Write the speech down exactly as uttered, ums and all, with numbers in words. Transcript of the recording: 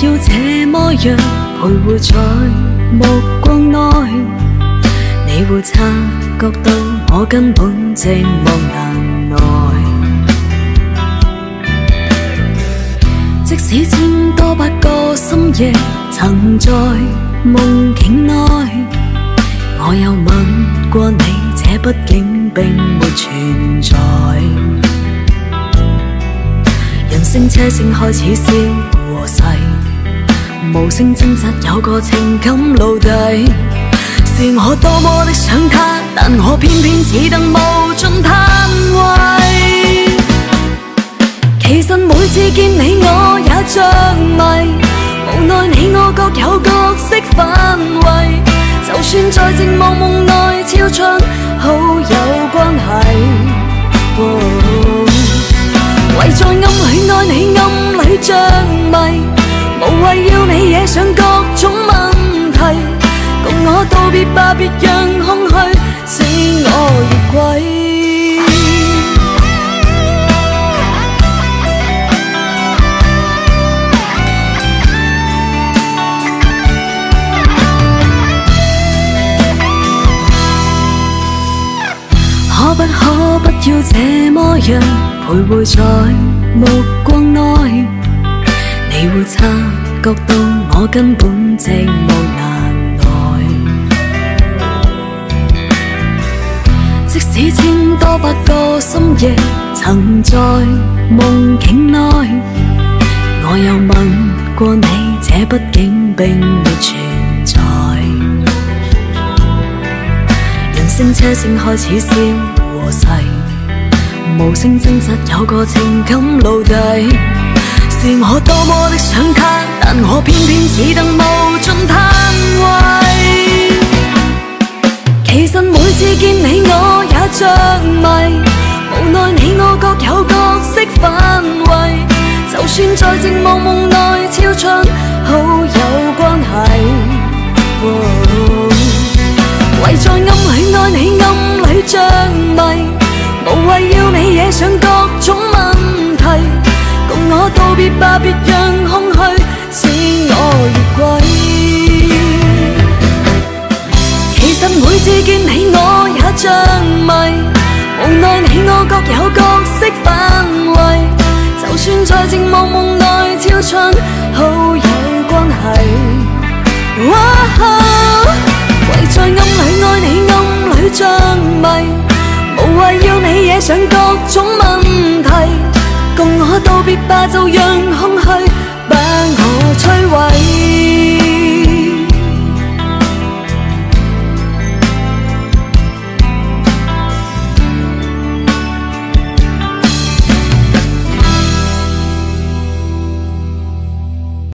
要這麼樣徘徊在目光內，你會察覺到我根本寂寞難耐。即使千多百個深夜曾在夢境內，我有吻過你，這畢竟並沒存在。人聲車聲開始消和逝，無聲掙扎有個情感奴隸。是我多麼的想他，但我偏偏只等無盡嘆謂。其實每次見你我也着迷，無奈你我各有角色範圍。就算在寂寞夢內超出好友關係，哦，唯在暗裏愛你暗裏着迷，無謂要你惹上各種問題。共我道別吧，別讓空虛使我越軌。可不可不要這麼樣徘徊在目光內，你會察覺到我根本寂寞難耐。即使千多百個深夜曾在夢境內，我有吻過你，這畢竟並沒存在。人聲車聲開始消和逝，無聲掙扎有個情感奴隸。是我多麼的想他，但我偏偏只等無盡嘆謂。其實每次見你我也着迷，無奈你我各有角色範圍。就算在寂寞夢內超出好友關係，哦，唯在暗裏愛你暗裏着迷，無謂要你惹上各種問題。共我道別吧，別讓空虛使我越軌。其實每次見你我也着迷，無奈你我各有角色範圍。就算在寂寞夢內超出好友關係，哦，唯在暗裏愛你暗裏着迷，無謂要你惹上各種問題。共我道別吧，就讓空虛把我摧毀。